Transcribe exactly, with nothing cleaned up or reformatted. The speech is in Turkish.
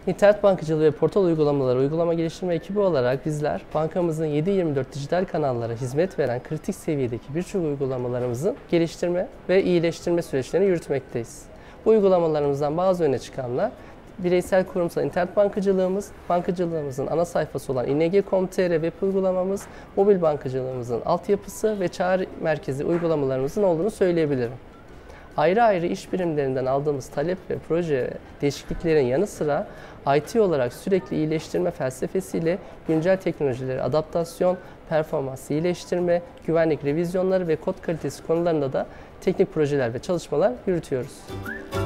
İnternet bankacılığı ve portal uygulamaları uygulama geliştirme ekibi olarak bizler bankamızın yedi yirmi dört dijital kanallara hizmet veren kritik seviyedeki birçok uygulamalarımızın geliştirme ve iyileştirme süreçlerini yürütmekteyiz. Bu uygulamalarımızdan bazı öne çıkanlar bireysel kurumsal internet bankacılığımız, bankacılığımızın ana sayfası olan ing nokta com nokta tr web uygulamamız, mobil bankacılığımızın altyapısı ve çağrı merkezi uygulamalarımızın olduğunu söyleyebilirim. Ayrı ayrı iş birimlerinden aldığımız talep ve proje değişikliklerin yanı sıra I T olarak sürekli iyileştirme felsefesiyle güncel teknolojilere adaptasyon, performans iyileştirme, güvenlik revizyonları ve kod kalitesi konularında da teknik projeler ve çalışmalar yürütüyoruz.